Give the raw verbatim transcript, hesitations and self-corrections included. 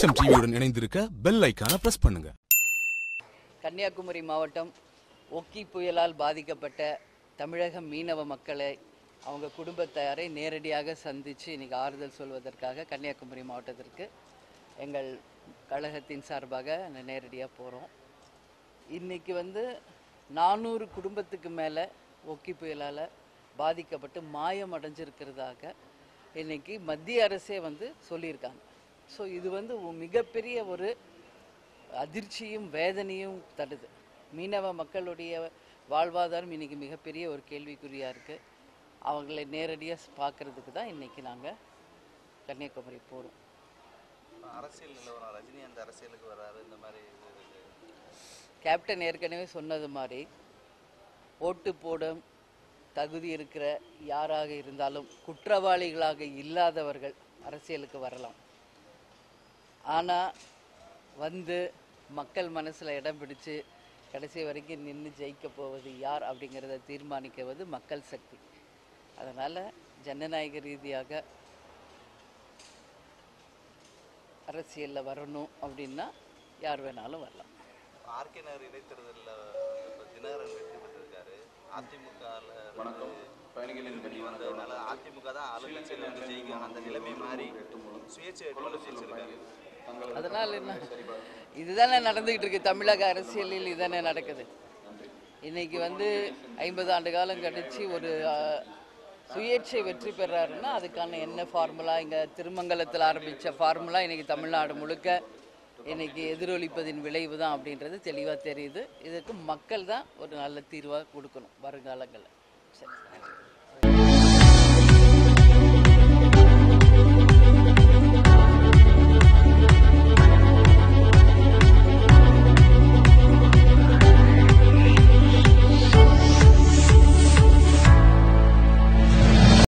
வெளிச்சம் டிவியுடன் இணைந்திருக்க பெல் ஐகானை பிரஸ் பண்ணுங்க. கன்னியாகுமரி மாவட்டம் ஒக்கி புயலால் பாதிக்கப்பட்ட தமிழக மீனவ மக்களை அவங்க குடும்பத்தாரை நேரடியாக சந்தித்து இன்றைக்கி ஆறுதல் சொல்வதற்காக கன்னியாகுமரி மாவட்டத்திற்கு எங்கள் கழகத்தின் சார்பாக நேரடியாக போகிறோம். இன்றைக்கி வந்து நானூறு குடும்பத்துக்கு மேலே ஒக்கி புயலால் பாதிக்கப்பட்டு மாயம் அடைஞ்சிருக்கிறதாக இன்றைக்கி மத்திய அரசே வந்து சொல்லியிருக்காங்க. ஸோ இது வந்து மிகப்பெரிய ஒரு அதிர்ச்சியும் வேதனையும் தடுது. மீனவ மக்களுடைய வாழ்வாதாரம் இன்றைக்கி மிகப்பெரிய ஒரு கேள்விக்குறியாக இருக்குது. அவங்களை நேரடியாக பார்க்குறதுக்கு தான் இன்றைக்கி நாங்கள் கன்னியாகுமரி போகிறோம். அரசியல் நிலவரம், ரஜினி அந்த அரசியலுக்கு வராது, இந்த மாதிரி கேப்டன் ஏற்கனவே சொன்னது மாதிரி ஓட்டு போடும் தகுதி இருக்கிற யாராக இருந்தாலும் குற்றவாளிகளாக இல்லாதவர்கள் அரசியலுக்கு வரலாம். ஆனால் வந்து மக்கள் மனசில் இடம் பிடிச்சு கடைசி வரைக்கும் நின்று ஜெயிக்க போவது யார் அப்படிங்கிறத தீர்மானிக்குவது மக்கள் சக்தி. அதனால் ஜனநாயக ரீதியாக அரசியலில் வரணும் அப்படின்னா யார் வேணாலும் வரலாம். ஆர்கே நகர் இடைத்தேர்தலில் தினகரன் வெற்றி பெற்றிருக்காரு. அதிமுக வந்ததுனால அதிமுக தான் ஆளுங்கட்சியில் வந்து ஜெயிக்கும் அந்த நிலைமை மாறி சுயேட்சை ஜெயிச்சிருக்காரு. அதனால் என்ன, இதுதானே நடந்துக்கிட்டு இருக்கு தமிழக அரசியலில், இதுதானே நடக்குது. இன்னைக்கு வந்து ஐம்பது ஆண்டு காலம் கழிச்சு ஒரு சுயேட்சை வெற்றி பெறாருன்னா அதுக்கான என்ன ஃபார்முலா, இங்கே திருமங்கலத்தில் ஆரம்பித்த ஃபார்முலா இன்னைக்கு தமிழ்நாடு முழுக்க இன்னைக்கு எதிரொலிப்பதின் விளைவு தான் அப்படின்றது தெளிவாக தெரியுது. இதுக்கு மக்கள் தான் ஒரு நல்ல தீர்வாக கொடுக்கணும் வருங்காலங்களில். சரி.